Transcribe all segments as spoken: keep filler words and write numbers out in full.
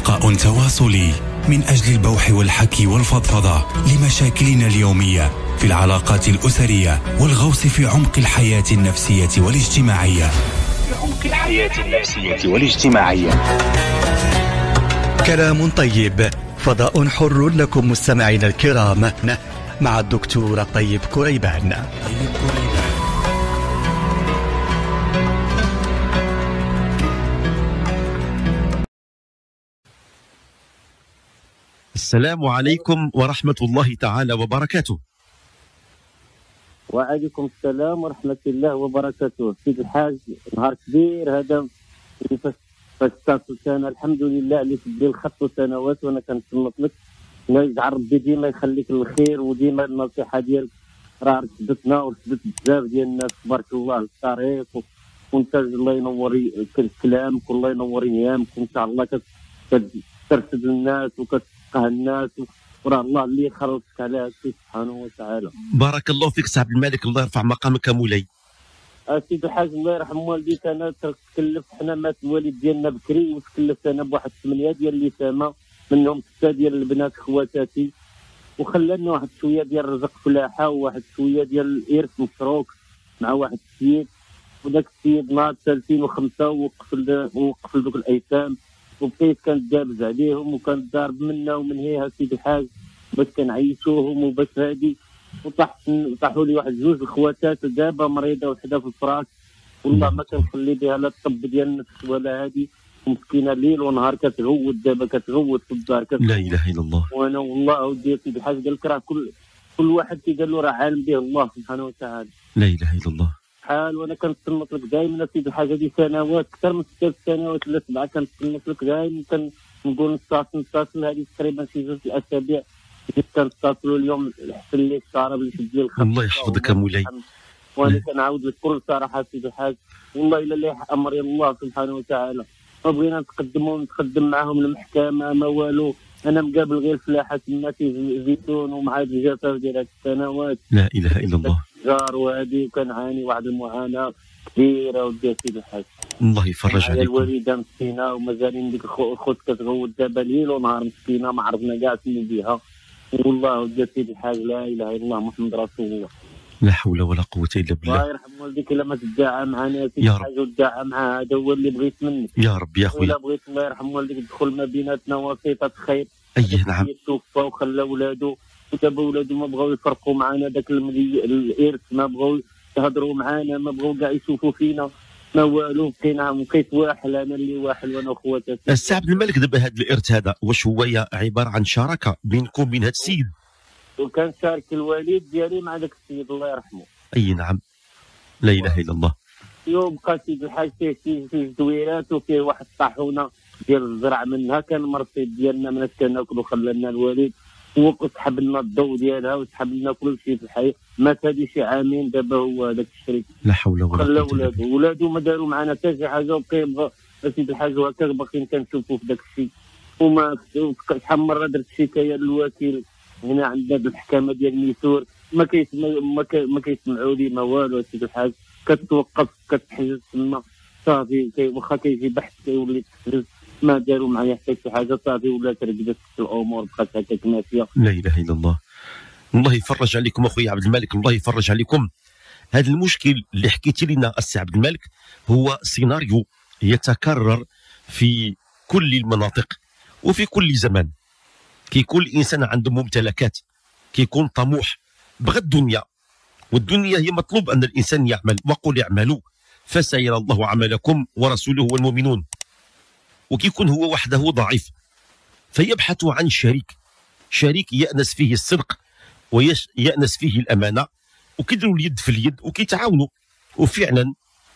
لقاء تواصلي من أجل البوح والحكي والفضفضة لمشاكلنا اليومية في العلاقات الأسرية والغوص في عمق الحياة النفسية والاجتماعية في عمق الحياة النفسية والاجتماعية. كلام طيب، فضاء حر لكم مستمعينا الكرام، مع الدكتور طيب كريبان. السلام عليكم ورحمة الله تعالى وبركاته. وعليكم السلام ورحمة الله وبركاته. سيد الحاج، نهار كبير هذا فاستطلت أنا الحمد لله اللي تبدي الخط سنوات وأنا كنتمنى لك الله يجعل ربي ديما يخليك الخير، وديما النصيحة ديالك راه ركبتنا وركبت بزاف ديال الناس تبارك الله الطريق، وانت الله ينور كلامك والله ينور ايامك، وان شاء الله كترشد الناس وكتفقه الناس، وراه الله اللي يخلصك على هادشي سبحانه وتعالى. بارك الله فيك سي عبد الملك، الله يرفع مقامك مولاي. سيدي الحاج الله يرحم والديك، انا تكلفت، حنا مات الوالد ديالنا بكري وتكلفت انا بواحد ثمانيه ديال اليتامى، منهم سته ديال البنات خواتاتي، وخلالنا واحد شويه ديال الرزق فلاحه وواحد شويه ديال الارث مشروك مع واحد السيد، وذاك السيد نهار ثلاثين وخمسة ووقف ووقف لذوك الايتام، وبقيت كندابز عليهم وكنضارب منا ومن هيها سيدي الحاج باش كنعيشوهم وباش هادي، وطاح طاحوا لي واحد جوج الخواتات دابا مريضه وحده في الفراش، والله ما كنخلي بها لا الطب ديال النفس ولا هادي، مسكينه ليل ونهار كتغوت، دابا كتغوت في الدار. لا اله الا الله. وانا والله ودي سيدي الحاج قال لك راه كل كل واحد كيقال له راه عالم به الله سبحانه وتعالى. لا اله الا الله. حال وانا كنتصنت لك دائما سيدي الحاج، هذه سنوات اكثر من ست سنوات ولا سبعه كنتصنت لك دائما، كنقول نتصل نتصل هذه تقريبا شي جوج الاسابيع كنتصلوا اليوم حسن لي الشارب اللي شد لي الخط. الله يحفظك مولاي. وانا كنعاود لك بكل صراحه سيدي الحاج، والله الا اللي امر الله سبحانه وتعالى، ما بغينا نتقدموا ونتقدم معاهم المحكمه ما والو، انا مقابل غير فلاحه تما زيتون ومع الجزائر ديال هاد السنوات. لا اله الا الله. جار وهادي، وكنعاني واحد المعاناه كبيره ودي سيدي الحاج. الله يفرج عليكم. الوالده مسكينه ومازالين ديك الخوت كتغوت دابا ليل ونهار مسكينه، ما عرفنا كاع شنو بها، والله ودي سيدي الحاج لا اله الا الله محمد رسول الله. لا حول ولا قوة إلا بالله. الله يرحم والديك الا ما تدعى معنا سيدي الحاج وتدعى مع هذا هو اللي بغيت منك يا رب يا خويا. ولا بغيت الله يرحم والديك تدخل ما بيناتنا وسيطة خير. أيه نعم. توفى وخلى ولادو، ودابا ولادو ما بغاو يفرقوا معنا داك الإرث، ما بغاو يهضروا معنا، ما بغاو كاع يشوفوا فينا، ما والو، بقينا بقيت واحل انا اللي واحل وانا وخواتاتي. السي عبد الملك، دابا هذا الإرث هذا واش هو عبارة عن شراكة بينكم وبين هذا السيد؟ وكان شارك الوالد ديالي مع ذاك السيد الله يرحمه. اي نعم. لا اله الا الله. يوم بقى سيدي الحاج فيه فيه دويرات وفيه واحد الطاحونه ديال الزرع، منها كان مرصيد ديالنا من كناكلو، خلالنا الوالد وسحب لنا الضوء ديالها وسحب لنا كل شيء في الحياه، مات هذه شي عامين دابا هو هذاك الشريك. لا حول ولا قوه الا بالله. خلى ولادو ولادو ما داروا معنا حتى شي حاجه، وبقى يبغى سيدي الحاج هكا باقيين كنشوفوا في داك الشيء، وما شحال من مره درت شكايه للوكيل هنا عندنا المحكمه ديال ميسور، ما كيسمع ما كيسمعوا لي ما والو سيدي الحاج، كتوقف كتحجز تما صافي، واخا كيجي بحث كيولي تحجز، ما داروا معايا حتى شي حاجه صافي، ولات رقدت الامور بقات هكاك ماشيه. لا اله الا الله. الله يفرج عليكم اخويا عبد الملك، الله يفرج عليكم. هذا المشكل اللي حكيتي لنا السي عبد الملك هو سيناريو يتكرر في كل المناطق وفي كل زمان. كيكون الانسان عنده ممتلكات، كيكون طموح، بغى الدنيا، والدنيا هي مطلوب ان الانسان يعمل، وقل اعملوا فسيرى الله عملكم ورسوله والمؤمنون. وكيكون هو وحده ضعيف فيبحث عن شريك، شريك يأنس فيه الصدق ويأنس فيه الامانه، وكيديروا اليد في اليد وكيتعاونوا. وفعلا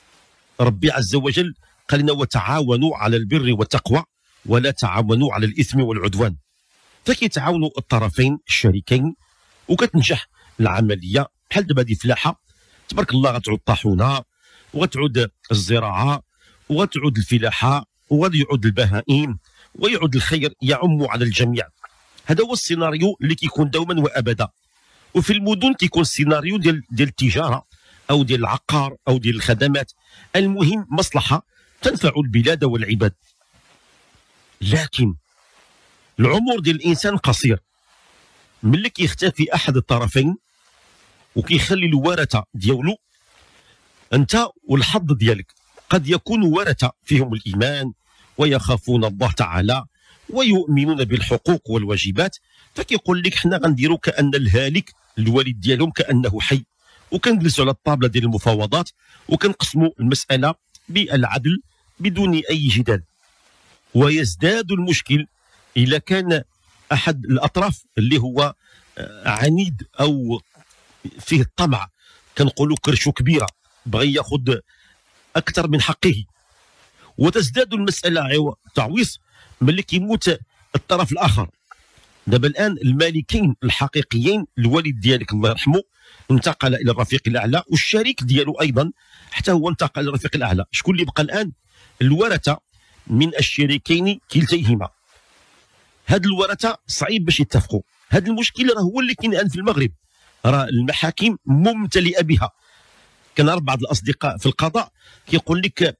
ربي عز وجل قال لنا وتعاونوا على البر والتقوى ولا تعاونوا على الاثم والعدوان. فكيتعاونوا الطرفين الشريكين وكتنجح العمليه. بحال دابا هذه فلاحه تبارك الله، غتعود طاحونه وغتعود الزراعه وغتعود الفلاحه وغادي يعود البهائم ويعود الخير يعم على الجميع. هذا هو السيناريو اللي كيكون دوما وابدا. وفي المدن كيكون السيناريو ديال ديال التجاره او ديال العقار او ديال الخدمات، المهم مصلحه تنفع البلاد والعباد. لكن العمر ديال الانسان قصير. ملي كيختفي احد الطرفين وكيخلي الورثه ديالو، انت والحظ ديالك قد يكون ورثه فيهم الايمان ويخافون الله تعالى ويؤمنون بالحقوق والواجبات، فكيقول لك حنا غنديروا كان الهالك الوالد ديالهم كانه حي، وكنجلسوا على الطابله ديال المفاوضات وكنقسموا المساله بالعدل بدون اي جدال. ويزداد المشكل اذا كان احد الاطراف اللي هو عنيد او فيه الطمع، كنقولوا كرشو كبيره، بغى ياخذ اكثر من حقه. وتزداد المساله تعويص ملي كيموت الطرف الاخر. دابا الان المالكين الحقيقيين الوالد ديالك الله يرحمه انتقل الى الرفيق الاعلى، والشريك ديالو ايضا حتى هو انتقل الى الرفيق الاعلى. شكون اللي بقى الان؟ الورثه من الشريكين كلتيهما. هاد الورثه صعيب باش يتفقوا. هاد المشكل راه هو اللي كاين الان في المغرب، راه المحاكم ممتلئه بها. كان بعض الاصدقاء في القضاء كيقول لك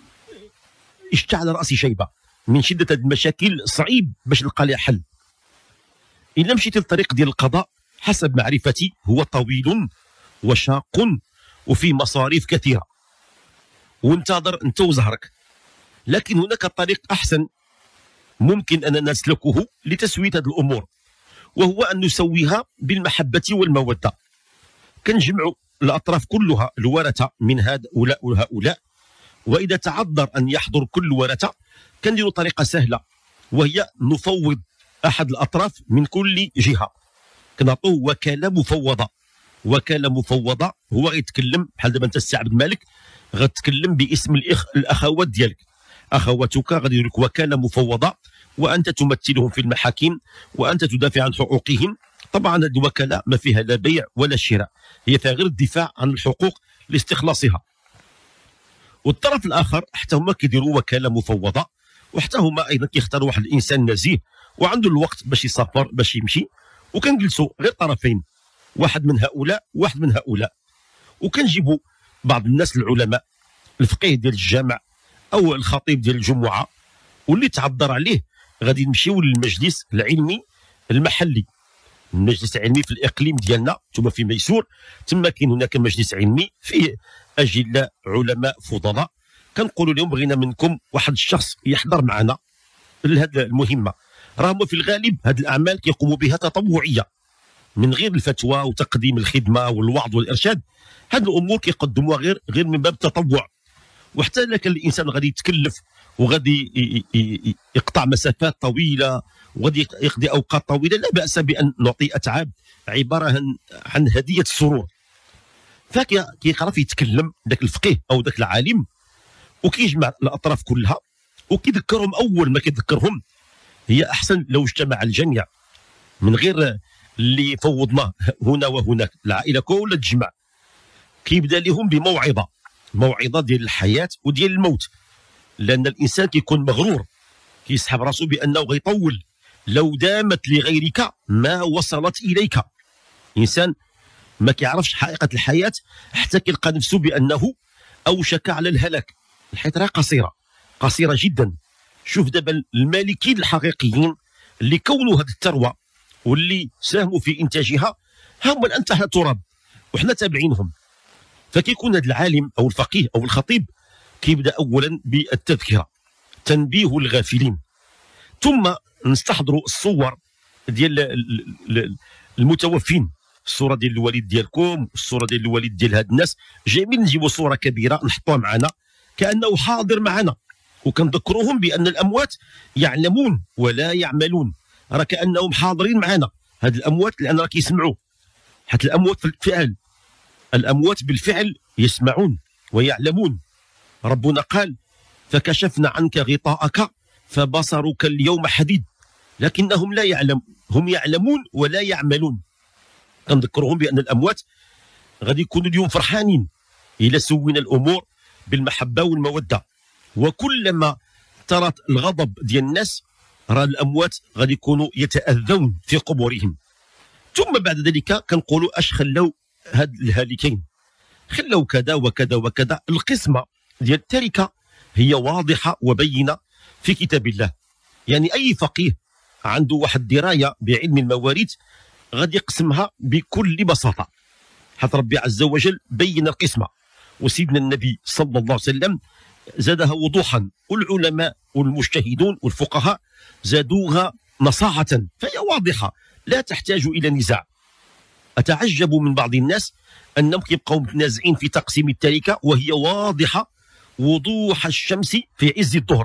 اشتعل راسي شيبه من شده هاد المشاكل، صعيب باش نلقى لها حل. إلا مشيت للطريق ديال القضاء حسب معرفتي هو طويل وشاق وفيه مصاريف كثيرة، وانتظر انت وزهرك. لكن هناك طريق أحسن ممكن أن نسلكه لتسوية هذه الأمور، وهو أن نسويها بالمحبة والمودة. كنجمعوا الأطراف كلها الورثة من هؤلاء وهؤلاء، وإذا تعذر أن يحضر كل ورثة كنديروا طريقة سهلة، وهي نفوض أحد الأطراف من كل جهة، كنعطوه وكالة مفوضة. وكالة مفوضة هو غيتكلم بحال دابا أنت السي عبد الملك غتكلم باسم الإخ الأخوات ديالك، أخواتك غادي يديروا لك وكالة مفوضة، وأنت تمثلهم في المحاكم وأنت تدافع عن حقوقهم. طبعا هذه الوكالة ما فيها لا بيع ولا شراء، هي فيها غير الدفاع عن الحقوق لاستخلاصها. والطرف الآخر حتى هما كيديروا وكالة مفوضة، وحتى هما أيضا كيختاروا واحد الإنسان نزيه وعنده الوقت باش يسافر باش يمشي، وكنجلسوا غير طرفين، واحد من هؤلاء واحد من هؤلاء، وكنجيبوا بعض الناس العلماء، الفقيه ديال الجامع او الخطيب ديال الجمعه، واللي تعذر عليه غادي نمشيو للمجلس العلمي المحلي. المجلس العلمي في الاقليم ديالنا ثم في ميسور، تما كاين هناك مجلس علمي فيه اجلاء علماء فضلاء، كنقولوا لهم بغينا منكم واحد الشخص يحضر معنا لهذه المهمه. راهم في الغالب هذه الاعمال كيقوموا بها تطوعيه من غير الفتوى وتقديم الخدمه والوعظ والارشاد، هذه الامور كيقدموها غير غير من باب التطوع. وحتى اذا كان الانسان غادي يتكلف وغادي يقطع مسافات طويله وغادي يقضي اوقات طويله، لا باس بان نعطي اتعاب عباره عن, عن هديه السرور. فكيعرف يتكلم ذاك الفقيه او ذاك العالم وكيجمع الاطراف كلها وكيذكرهم. اول ما كيذكرهم هي احسن لو اجتمع الجميع من غير اللي فوضناه هنا وهناك، العائله كلها تجمع. كيبدا لهم بموعظه، موعظه ديال الحياه وديال الموت، لان الانسان كيكون مغرور، كيسحب راسو بانه غيطول. لو دامت لغيرك ما وصلت اليك. انسان ما كيعرفش حقيقه الحياه حتى كيلقى نفسه بانه اوشك على الهلاك. الحياه راه قصيره قصيره جدا. شوف دابا المالكين الحقيقيين اللي كونوا هذه الثروه واللي ساهموا في انتاجها هم الان تحت التراب وحنا تابعينهم. فكيكون هذا العالم او الفقيه او الخطيب كيبدا اولا بالتذكره، تنبيه الغافلين، ثم نستحضروا الصور ديال المتوفين، الصوره ديال الوالد ديالكم، الصوره ديال الوالد ديال هاد الناس. جميل نجيبوا صوره كبيره نحطوها معنا كانه حاضر معنا، وكنذكروهم بان الاموات يعلمون ولا يعملون، راه كانهم حاضرين معنا هاد الاموات، لان راه كيسمعوا. حتى الاموات في الفعل، الاموات بالفعل يسمعون ويعلمون. ربنا قال فكشفنا عنك غطاءك فبصرك اليوم حديد، لكنهم لا يعلم، هم يعلمون ولا يعملون. كنذكرهم بان الاموات غادي يكونوا اليوم فرحانين الى سوينا الامور بالمحبه والموده. وكلما ترت الغضب ديال الناس راه الاموات غادي يكونوا يتاذون في قبورهم. ثم بعد ذلك كنقولوا اش خلاو هاد الهالكين، خلاو كذا وكذا وكذا. القسمه ديال التركه هي واضحه وبينه في كتاب الله. يعني اي فقيه عنده واحد الدرايه بعلم المواريث غادي يقسمها بكل بساطه، حتى ربي عز وجل بين القسمه، وسيدنا النبي صلى الله عليه وسلم زادها وضوحا، والعلماء والمجتهدون والفقهاء زادوها نصاعه، فهي واضحه لا تحتاج الى نزاع. اتعجب من بعض الناس انهم كيبقاو متنازعين في تقسيم التركه وهي واضحه وضوح الشمس في عز الظهر.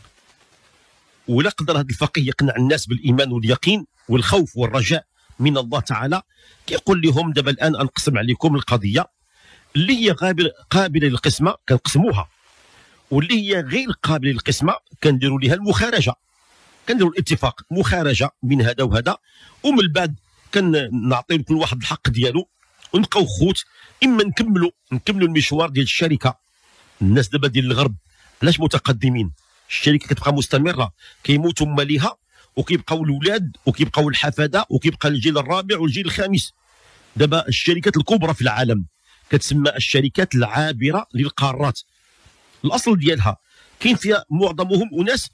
ولا قدر هذا الفقيه يقنع الناس بالايمان واليقين والخوف والرجاء من الله تعالى، كيقول لهم دابا الان انقسم عليكم القضيه اللي هي قابله للقسمه كنقسموها، واللي هي غير قابله للقسمه كنديروا لها المخارجه، كنديروا الاتفاق مخارجه من هذا وهذا، ومن بعد كنعطيو لكل واحد الحق ديالو ونبقاو خوت. اما نكملوا نكملوا المشوار ديال الشركه. الناس دابا ديال الغرب علاش متقدمين؟ الشركه كتبقى مستمره، كيموتوا ماليها وكيبقاو الاولاد وكيبقاو الحفاده وكيبقى الجيل الرابع والجيل الخامس. دابا الشركات الكبرى في العالم كتسمى الشركات العابره للقارات. الاصل ديالها كاين فيها معظمهم اناس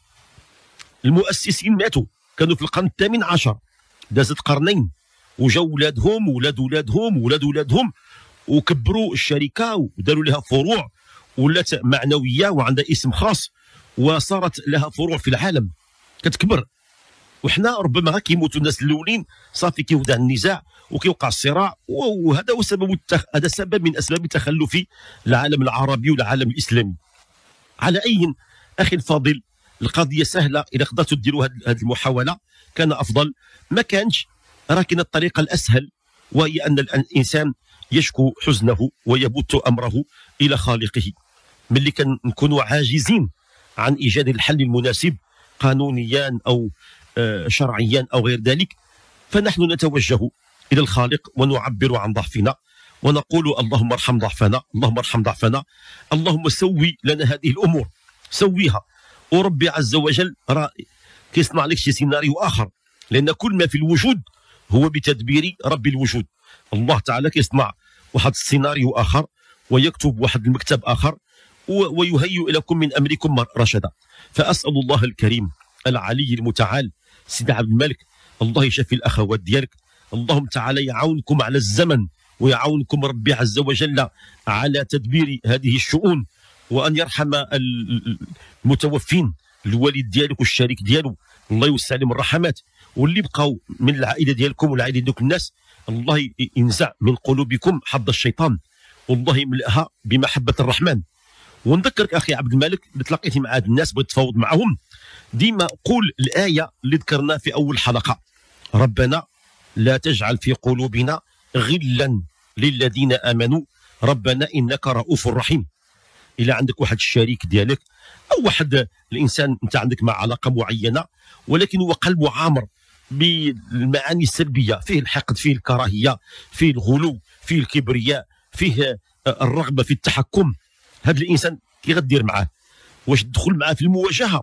المؤسسين ماتوا، كانوا في القرن الثامن عشر، دازت قرنين وجاو ولادهم ولاد ولادهم ولاد ولادهم وكبروا الشركه وداروا لها فروع ولات معنويه وعندها اسم خاص وصارت لها فروع في العالم كتكبر. وحنا ربما كيموتوا الناس الاولين صافي كيوضع النزاع وكيوقع الصراع، وهذا هو سبب التخ... هذا سبب من اسباب تخلف العالم العربي والعالم الاسلامي. على اي اخي الفاضل، القضيه سهله، اذا قدرتوا ديروا هذه المحاوله كان افضل. ما كانش راه كاين الطريقه الاسهل، وهي ان الانسان يشكو حزنه ويبت امره الى خالقه. ملي كنكونوا عاجزين عن ايجاد الحل المناسب قانونيا او شرعيا او غير ذلك، فنحن نتوجه الى الخالق ونعبر عن ضعفنا ونقول اللهم ارحم ضعفنا، اللهم ارحم ضعفنا، اللهم سوي لنا هذه الامور، سويها. وربي عز وجل راه كيصنع لك شي سيناريو اخر، لان كل ما في الوجود هو بتدبير رب الوجود. الله تعالى كيصنع واحد السيناريو اخر ويكتب واحد المكتب اخر ويهيئ لكم من امركم رشدا. فاسال الله الكريم العلي المتعال سيدي عبد الملك الله يشفي الاخوات ديالك، اللهم تعالى يعاونكم على الزمن ويعاونكم ربي عز وجل على تدبير هذه الشؤون، وان يرحم المتوفين، الوالد ديالك والشريك ديالو الله يوسع عليهم الرحمات، واللي بقاو من العائله ديالكم والعائله ديال الناس الله ينزع من قلوبكم حظ الشيطان والله يملأها بمحبه الرحمن. ونذكرك اخي عبد الملك، اللي تلاقيتي مع هاد الناس بغيت تفاوض معهم، ديما قول الايه اللي ذكرنا في اول حلقه: ربنا لا تجعل في قلوبنا غلا للذين امنوا ربنا انك رؤوف رحيم. الى عندك واحد الشريك ديالك او واحد الانسان انت عندك مع علاقه معينه ولكن هو قلبه عامر بالمعاني السلبيه، فيه الحقد، فيه الكراهيه، فيه الغلو، فيه الكبرياء، فيه الرغبه في التحكم، هذا الانسان كي غدير معاه؟ واش تدخل معاه في المواجهه؟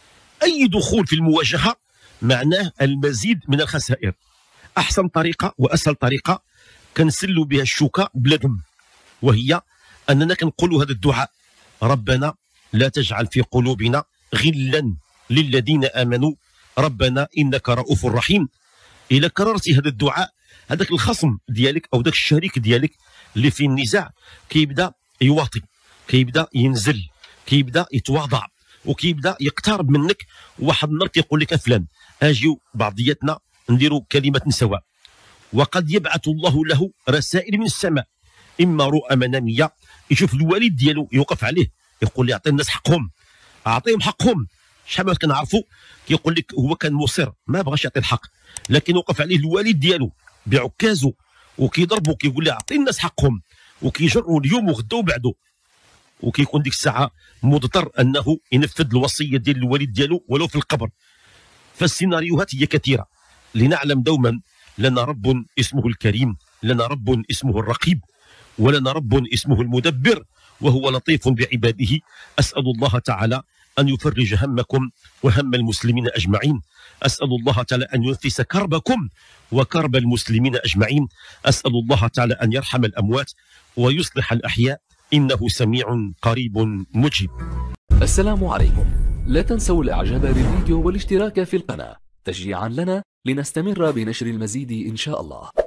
اي دخول في المواجهه معناه المزيد من الخسائر. احسن طريقه واسهل طريقه كنسلوا بها الشوكه بلا دم، وهي اننا كنقولوا هذا الدعاء: ربنا لا تجعل في قلوبنا غلا للذين امنوا ربنا انك رؤوف رحيم. اذا كررتي هذا الدعاء، هذاك الخصم ديالك او ذاك الشريك ديالك اللي في النزاع كيبدا يواطي، كيبدا ينزل، كيبدا يتواضع، وكيبدا يقترب منك. واحد النهار كيقول لك: فلان اجيو بعضياتنا نديروا كلمه سواء. وقد يبعث الله له رسائل من السماء، اما رؤى مناميه، يشوف الوالد ديالو يوقف عليه يقول لي: اعطي الناس حقهم، اعطيهم حقهم. شحال ما كنعرفوا كيقول لك هو كان مصر ما بغاش يعطي الحق، لكن وقف عليه الوالد ديالو بعكازه وكيضربوا كيقول له اعطي الناس حقهم، وكيجروا اليوم وغدا وبعده، وكيكون ديك الساعه مضطر انه ينفذ الوصيه ديال الوالد ديالو ولو في القبر. فالسيناريوهات هي كثيره. لنعلم دوما لنا رب اسمه الكريم، لنا رب اسمه الرقيب، ولنا رب اسمه المدبر، وهو لطيف بعباده. اسال الله تعالى ان يفرج همكم وهم المسلمين اجمعين. اسال الله تعالى ان ينفس كربكم وكرب المسلمين اجمعين. اسال الله تعالى ان يرحم الاموات ويصلح الاحياء، انه سميع قريب مجيب. السلام عليكم. لا تنسوا الاعجاب بالفيديو والاشتراك في القناه. تشجيعا لنا لنستمر بنشر المزيد إن شاء الله.